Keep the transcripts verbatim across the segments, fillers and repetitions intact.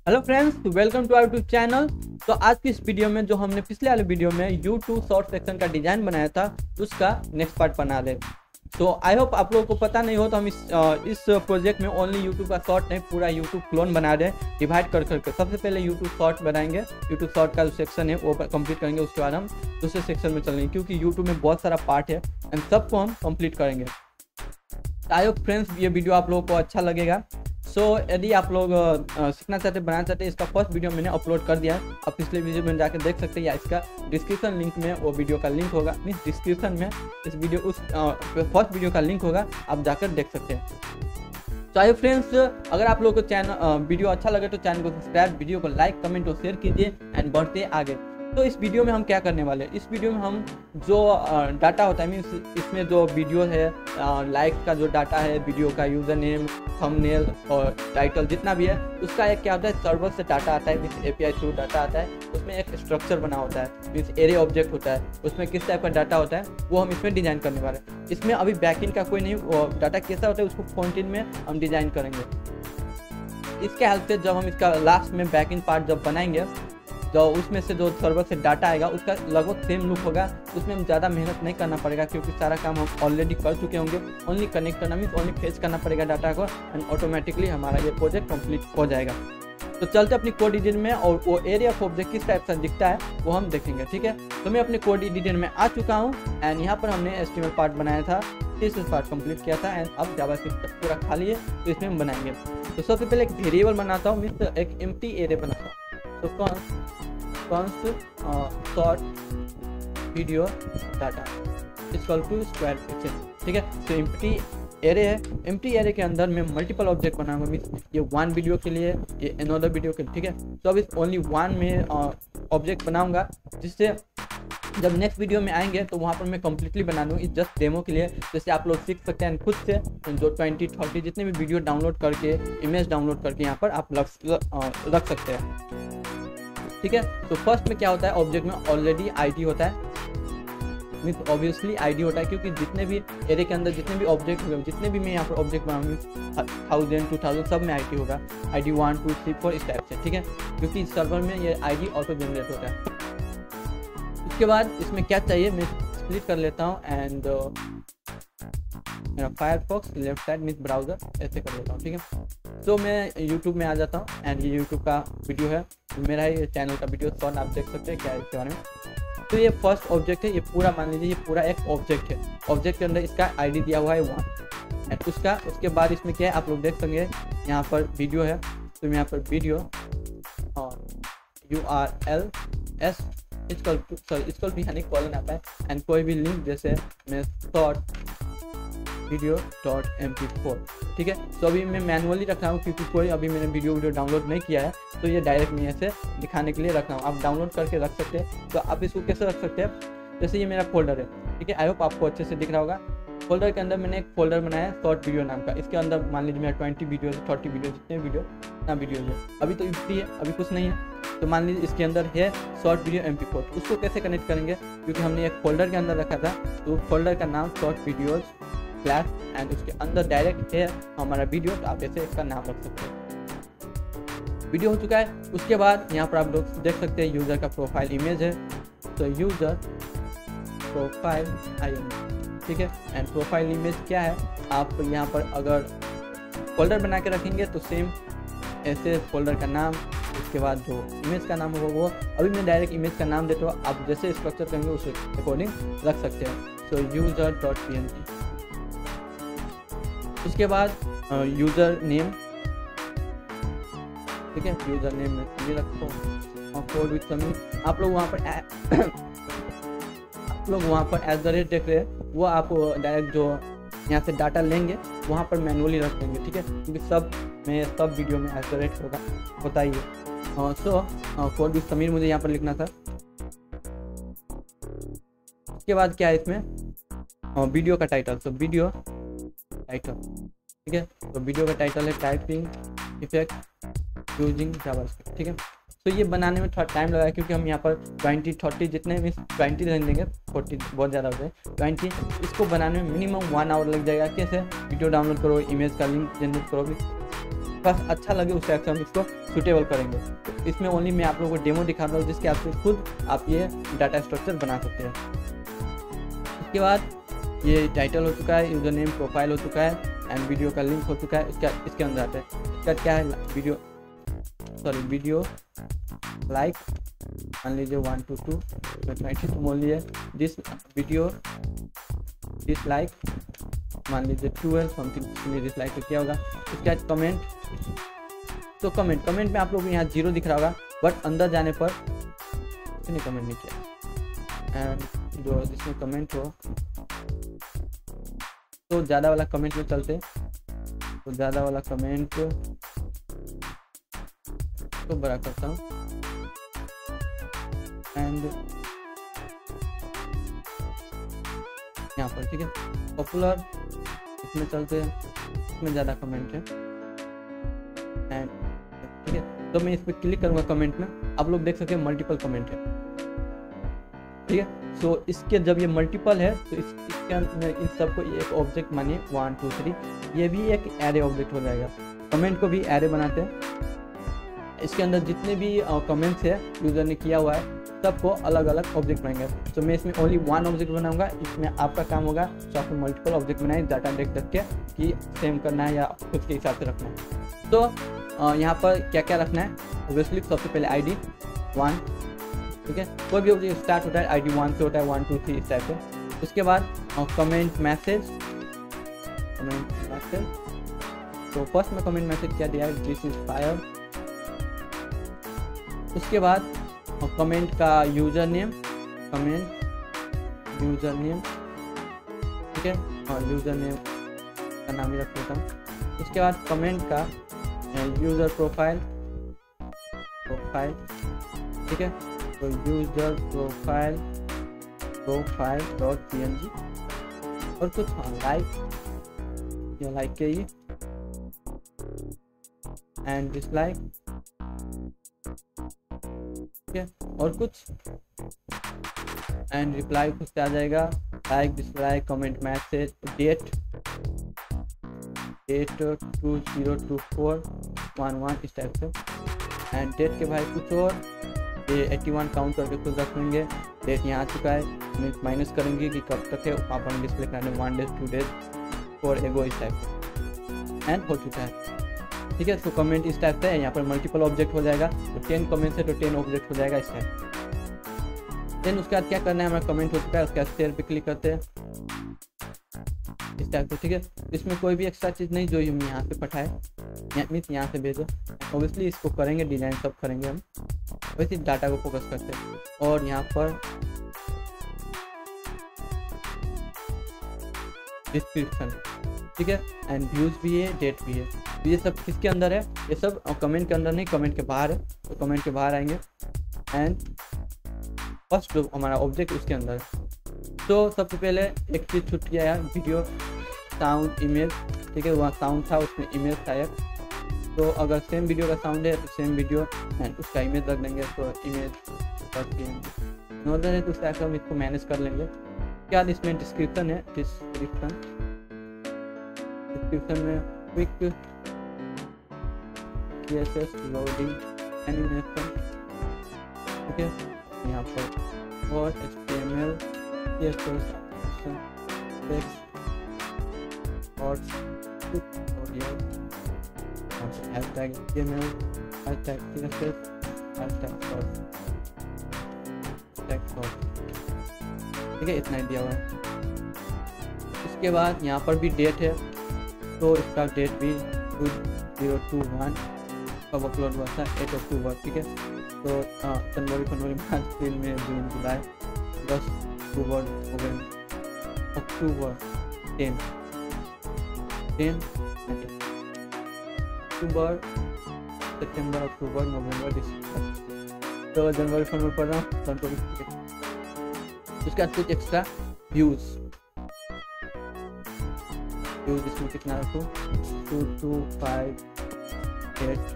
Hello friends, welcome to our YouTube channel. तो आज की इस वीडियो में जो हमने पिछले वाले वीडियो में यूट्यूब शॉर्ट सेक्शन का डिजाइन बनाया था उसका नेक्स्ट पार्ट बना रहे। तो आई होप आप लोगों को पता नहीं हो तो हम इस इस प्रोजेक्ट में ओनली यूट्यूब का शॉर्ट नहीं, पूरा यूट्यूब क्लोन बना रहे हैं डिवाइड कर करके। सबसे पहले यूट्यूब शॉर्ट बनाएंगे, यूट्यूब शॉर्ट का जो सेक्शन है वो कंप्लीट करेंगे, उसके बाद हम दूसरे सेक्शन में चलेंगे क्योंकि यूट्यूब में बहुत सारा पार्ट है एंड सबको हम कंप्लीट करेंगे। आई होप फ्रेंड्स ये वीडियो आप लोगों को अच्छा लगेगा। सो so, यदि आप लोग सीखना चाहते बनाना चाहते हैं, इसका फर्स्ट वीडियो मैंने अपलोड कर दिया है, आप पिछले वीडियो में जाकर देख सकते हैं या इसका डिस्क्रिप्शन लिंक में वो वीडियो का लिंक होगा। मीन्स डिस्क्रिप्शन में इस वीडियो उस फर्स्ट वीडियो का लिंक होगा, आप जाकर देख सकते हैं। तो आइए फ्रेंड्स, अगर आप लोगों को चैनल वीडियो अच्छा लगे तो चैनल को सब्सक्राइब, वीडियो को लाइक, कमेंट और शेयर कीजिए एंड बढ़ते आगे। तो इस वीडियो में हम क्या करने वाले हैं, इस वीडियो में हम जो डाटा होता है, मीन्स इसमें जो वीडियो है, लाइक का जो डाटा है, वीडियो का यूज़र नेम, थंबनेल और टाइटल जितना भी है, उसका एक क्या होता है, सर्वर से डाटा आता है, मीन्स एपीआई थ्रू डाटा आता है। उसमें एक स्ट्रक्चर बना होता है, मीन्स एरे ऑब्जेक्ट होता है, उसमें किस टाइप का डाटा होता है वो हम इसमें डिज़ाइन करने वाले हैं। इसमें अभी बैकएंड का कोई नहीं, डाटा कैसा होता है उसको फ्रंट-एंड में हम डिज़ाइन करेंगे। इसके हेल्प से जब हम इसका लास्ट में बैकएंड पार्ट जब बनाएंगे, जो उसमें से जो सर्वर से डाटा आएगा उसका लगभग सेम लुक होगा। उसमें हम ज़्यादा मेहनत नहीं करना पड़ेगा क्योंकि सारा काम हम ऑलरेडी कर चुके होंगे। ओनली कनेक्ट करना मीन्स ओनली फेच करना पड़ेगा डाटा को एंड ऑटोमेटिकली हमारा ये प्रोजेक्ट कंप्लीट हो जाएगा। तो चलते अपनी कोड एडिटर में और वो एरिया ऑफ ऑब्जेक्ट किस टाइप से दिखता है वो हम देखेंगे, ठीक है। तो मैं अपने कोड एडिटर में आ चुका हूँ एंड यहाँ पर हमने एचटीएमएल पार्ट बनाया था, इस पार्ट कंप्लीट किया था एंड अब जावास्क्रिप्ट पूरा खाली है तो इसमें हम बनाएंगे। तो सबसे पहले एक वेरिएबल बनाता हूँ, मीन्स एक एम्प्टी एरे बनाता हूँ। तो कौन const short video data equal to square pixel, ठीक है। तो एम्प्टी एरे है, एम्प्टी एरे के अंदर मैं मल्टीपल ऑब्जेक्ट बनाऊंगा, मीन्स ये वन वीडियो के लिए, ये अनदर वीडियो के लिए, ठीक है। तो अब इस ओनली वन में ऑब्जेक्ट बनाऊंगा, जिससे जब नेक्स्ट वीडियो में आएंगे तो वहाँ पर मैं कम्प्लीटली बना दूँगी जस्ट डेमो के लिए, जैसे आप लोग सीख सकते हैं खुद से। जो ट्वेंटी थर्टी जितने भी वीडियो डाउनलोड करके, इमेज डाउनलोड करके यहाँ पर आप रख सकते हैं, ठीक है। तो फर्स्ट में क्या होता है, ऑब्जेक्ट में ऑलरेडी आईडी होता है, मीन्स ऑब्वियसली आईडी होता है क्योंकि जितने भी एरे के अंदर जितने भी ऑब्जेक्ट होंगे, जितने भी मैं यहाँ पर ऑब्जेक्ट बनाऊंगी थाउजेंड टू थाउजेंड सब में आईडी होगा, ID one two three four इस टाइप से, ठीक है। क्योंकि सर्वर में ये आईडी ऑटो जनरेट होता है। उसके बाद इसमें क्या चाहिए, मैं स्प्लिट कर लेता हूँ एंड मेरा Firefox left side means browser ऐसे कर लेता हूँ, ठीक है। तो मैं यूट्यूब में आ जाता हूँ एंड ये यूट्यूब का वीडियो है, मेरा ही चैनल का वीडियो शॉर्ट आप देख सकते हैं क्या है इसके बारे में। तो ये फर्स्ट ऑब्जेक्ट है, ये पूरा मान लीजिए ये पूरा एक ऑब्जेक्ट है। ऑब्जेक्ट के अंदर इसका आईडी दिया हुआ है वन एंड उसका उसके बाद इसमें क्या है आप लोग देख सकेंगे, यहाँ पर वीडियो है, तो मैं यहाँ पर वीडियो और U R L S equal to sorry equal भी यानी कॉलन आता है एंड कोई भी लिंक, जैसे मैं short video dot M P four, ठीक है। तो अभी मैं मैनुअली रख रहा हूँ क्योंकि कोई अभी मैंने वीडियो वीडियो डाउनलोड नहीं किया है, तो ये डायरेक्ट मैं ऐसे दिखाने के लिए रख रहा हूँ। आप डाउनलोड करके रख सकते हैं। तो आप इसको कैसे रख सकते हैं, जैसे ये मेरा फोल्डर है, ठीक है। आई होप आपको अच्छे से दिख रहा होगा। फोल्डर के अंदर मैंने एक फोल्डर बनाया है शॉर्ट वीडियो नाम का। इसके अंदर मान लीजिए मेरा ट्वेंटी वीडियो थर्टी वीडियो जितने वीडियो ना वीडियो है, अभी तो इम्प्टी है, अभी कुछ नहीं है। तो मान लीजिए इसके अंदर है short video M P four, उसको कैसे कनेक्ट करेंगे, क्योंकि हमने एक फोल्डर के अंदर रखा था, तो फोल्डर का नाम शॉर्ट वीडियोज फ्लैश एंड उसके अंदर डायरेक्ट है हमारा वीडियो, तो आप ऐसे इसका नाम रख सकते हैं। वीडियो हो चुका है। उसके बाद यहाँ पर आप लोग देख सकते हैं यूज़र का प्रोफाइल इमेज है, तो यूज़र प्रोफाइल आई इमेज, ठीक है। एंड प्रोफाइल इमेज क्या है, आप यहाँ पर अगर फोल्डर बना के रखेंगे तो सेम ऐसे फोल्डर का नाम, उसके बाद जो इमेज का नाम होगा वो, अभी मैं डायरेक्ट इमेज का नाम देता हूँ, आप जैसे स्ट्रक्चर करेंगे उस अकॉर्डिंग रख सकते हैं। So user dot P N G, उसके बाद यूज़र नेम, ठीक है। यूज़र नेम में ये रखता हूँ और कोड विथ समी। आप लोग वहाँ पर आप लोग वहाँ पर एट द रेट देख रहे हैं, वो आप डायरेक्ट जो यहाँ से डाटा लेंगे वहाँ पर मैनुअली रख देंगे, ठीक है। क्योंकि सब में सब वीडियो में एट द रेट होगा, होता ही है। सो कोड विथ समीर मुझे यहाँ पर लिखना था। उसके बाद क्या है इसमें, वीडियो का टाइटल, तो वीडियो टाइटल, ठीक है। तो वीडियो का टाइटल है टाइपिंग इफेक्ट यूजिंग जावास्क्रिप्ट, ठीक है। तो ये बनाने में थोड़ा टाइम लगा क्योंकि हम यहाँ पर ट्वेंटी थर्टी जितने भी ट्वेंटी रहने देंगे, फोर्टी बहुत ज़्यादा हो जाए, ट्वेंटी इसको बनाने में मिनिमम वन आवर लग जाएगा। कैसे, वीडियो डाउनलोड करो, इमेज का लिंक जनरेट करो, बस अच्छा लगे उस टाइप से हम इसको सूटेबल करेंगे। तो इसमें ओनली मैं आप लोगों को डेमो दिखा रहा हूँ जिसके आपसे खुद आप ये डाटा स्ट्रक्चर बना सकते हैं। उसके बाद ये टाइटल हो चुका है, यूजर नेम, प्रोफाइल हो चुका है एंड वीडियो का लिंक हो चुका है। इसका इसके अंदर आता है इसका क्या है, वीडियो सॉरी वीडियो लाइक मान लीजिए वन टू टू ट्वेंटी तो बोल लीजिए दिस वीडियो दिस लाइक मान लीजिए ट्वेल्व समथिंग दिस लाइक तो क्या होगा। इसका कमेंट, तो कमेंट कमेंट में आप लोग को यहाँ जीरो दिख रहा होगा, बट अंदर जाने पर इसने कमेंट नहीं किया एंड जो जिसमें कमेंट हो तो ज़्यादा वाला कमेंट में चलते, तो ज़्यादा वाला कमेंट तो बड़ा करता हूँ एंड यहाँ पर ठीक है पॉपुलर इसमें चलते हैं, इसमें ज़्यादा कमेंट है एंड ठीक है। तो मैं इस पर क्लिक करूँगा कमेंट में, आप लोग देख सकते हैं मल्टीपल कमेंट है ठीक है। सो so, इसके जब ये मल्टीपल है तो इस इसके अंदर इन सबको एक ऑब्जेक्ट मानिए वन टू थ्री, ये भी एक एरे ऑब्जेक्ट हो जाएगा। कमेंट को भी एरे बनाते हैं, इसके अंदर जितने भी कमेंट्स है यूज़र ने किया हुआ है सबको अलग अलग ऑब्जेक्ट बनाएंगे। तो मैं इसमें ओनली वन ऑब्जेक्ट बनाऊंगा, इसमें आपका काम होगा तो आपको मल्टीपल ऑब्जेक्ट बनाए डाटा देख देख के कि सेम करना है या खुद के हिसाब से रखना है। तो यहाँ पर क्या क्या रखना है, ऑब्वियसली सबसे पहले आई डी वन ठीक है, कोई भी ऑब्जेक्ट स्टार्ट होता है आई डी वन से होता है वन टू थ्री इस टाइप से। उसके बाद कमेंट मैसेज कमेंट मैसेज तो फर्स्ट में कमेंट मैसेज क्या दिया है, दिस इज फायर। उसके बाद कमेंट का user name, comment user name ठीक है, और यूजर नेम का नाम ही रख देता हूँ। उसके बाद कमेंट का यूजर प्रोफाइल प्रोफाइल ठीक है, तो user profile profile dot P N G और कुछ हाँ लाइक या लाइक के ही एंड डिसलाइक ठीक है, और कुछ एंड रिप्लाई खुद से आ जाएगा, like dislike comment message date date two zero two four one one इस टाइप से एंड डेट के भाई कुछ और ये एट्टी वन काउंट करके खुद रख लेंगे। डेट यहाँ आ चुका है, माइनस करेंगे कि कब तक है वहाँ पर डिस्प्ले करने one days two days four ago इस टाइप एंड हो चुका है ठीक है। तो कमेंट इस टाइप से है, यहाँ पर मल्टीपल ऑब्जेक्ट हो जाएगा, तो टेन कमेंट है तो टेन ऑब्जेक्ट हो जाएगा इस टाइप। देन उसके बाद क्या करना है, हमारा कमेंट हो चुका है, उसके बाद शेयर पे क्लिक करते हैं इस टाइप से ठीक है। इसमें कोई भी एक्स्ट्रा चीज़ नहीं जो हम यहाँ से पठाए मीन्स यहाँ से भेजो, ऑब्वियसली इसको करेंगे डिजाइन सब करेंगे हम, वैसे डाटा को फोकस करते हैं। और यहाँ पर डिस्क्रिप्शन ठीक है एंड व्यूज भी है डेट भी है, ये सब किसके अंदर है, ये सब कमेंट के अंदर नहीं कमेंट के बाहर है, तो कमेंट के बाहर आएंगे एंड फर्स्ट जो हमारा ऑब्जेक्ट उसके अंदर है। तो सबसे पहले एक चीज़ छूट गया है, वीडियो साउंड इमेज ठीक है, वहाँ साउंड था उसमें इमेज था एक, तो अगर सेम वीडियो का साउंड है तो सेम वीडियो एंड उसका इमेज रख देंगे, तो इमेज नॉर्दर है तो उस टाइप हम इसको मैनेज कर लेंगे। क्या इसमें डिस्क्रिप्शन है, डिस्क्रिप्शन डिस्क्रिप्शन में क्विक सीएसएस लोडिंग एनिमेशन ठीक है, यहाँ पर और एचटीएमएल सीएसएस टेक्स्ट और audio hashtag HTML hashtag CSS hashtag sort hashtag sort ठीक है, इतना ही दिया हुआ है। इसके बाद यहाँ पर भी डेट है, तो इसका डेट भी टू जीरो टू वन कब अपलोड हुआ था एट अक्टूबर ठीक है, तो जनवरी फरवरी मार्च अप्रैल में जून जुलाई दस अक्टूबर नवंबर अक्टूबर टेन टेन अक्टूबर सितंबर अक्टूबर नवंबर दिसंबर, तो जनवरी फरवरी पढ़ रहा हूँ जनवरी। उसके बाद कुछ एक्स्ट्रा व्यूज व्यूज इसमें कितना रखूँ, two two five eight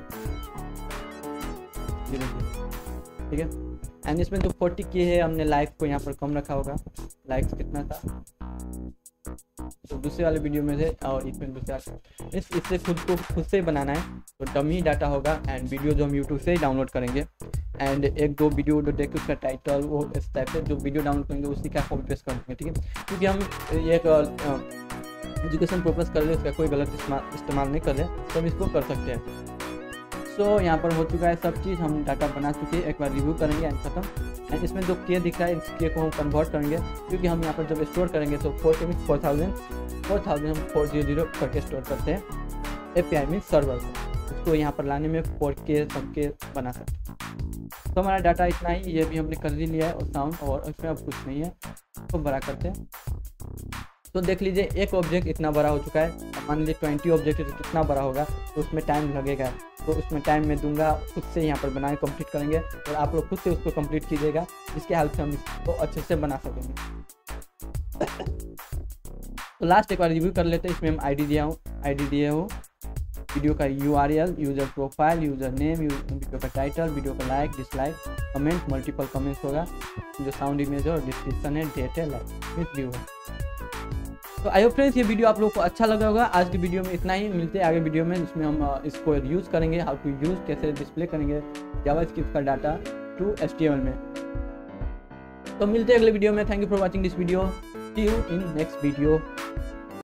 zero ठीक है एंड इसमें जो फोर्टी की है हमने लाइक को यहाँ पर कम रखा होगा, लाइक्स कितना था तो दूसरे वाले वीडियो में से और इसमें दूसरा इस इससे खुद को खुद से ही बनाना है। तो डमी डाटा होगा एंड वीडियो जो हम यूट्यूब से ही डाउनलोड करेंगे एंड एक दो वीडियो जो देख उसका टाइटल वो इस टाइप से जो वीडियो डाउनलोड करेंगे उसी का कॉपी पेस्ट कर देंगे, ठीक है। क्योंकि हम एक एजुकेशन पर्पज़ कर रहे, उसका कोई गलत इस्तेमाल नहीं कर रहे, तो हम इसको कर सकते हैं। सो so, यहाँ पर हो चुका है सब चीज़, हम डाटा बना चुके हैं, एक बार रिव्यू करेंगे एंड खत्म। एंड इसमें जो के दिख रहा है इस के को हम कन्वर्ट करेंगे, क्योंकि हम यहाँ पर जब स्टोर करेंगे तो four K mean four thousand four thousand हम फोर जीरो जीरो करके स्टोर करते हैं। A P I mean server को, उसको यहाँ पर लाने में फोर के सब के बना सकते हैं। तो हमारा डाटा इतना ही, ये भी हमने कर ही लिया है और साउंड, और इसमें अब कुछ नहीं है, तो बड़ा करते हैं। तो देख लीजिए एक ऑब्जेक्ट इतना बड़ा हो चुका है। मान लीजिए ट्वेंटी ऑब्जेक्ट कितना बड़ा होगा तो उसमें टाइम लगेगा, तो उसमें टाइम में दूंगा, खुद से यहाँ पर बनाए कंप्लीट करेंगे और आप लोग खुद से उसको कंप्लीट कीजिएगा, जिसके हेल्प से हम इसको अच्छे से बना सकेंगे। तो लास्ट एक बार रिव्यू कर लेते हैं। इसमें हम आईडी दिया हूँ आईडी दिए हो वीडियो का U R L, user profile, user name, video का टाइटल, वीडियो का like dislike, comment, multiple comments होगा, जो साउंड इमेज और डिस्क्रिप्शन है, डेट है, लाइक विथ व्यू है। तो आई होप फ्रेंड्स ये वीडियो आप लोगों को अच्छा लगा होगा। आज की वीडियो में इतना ही, मिलते हैं आगे वीडियो में जिसमें हम इसको यूज़ करेंगे, हाउ टू यूज़, कैसे डिस्प्ले करेंगे जावास्क्रिप्ट का data to H T M L में। तो मिलते हैं अगले वीडियो में। Thank you for watching this video, see you in next video.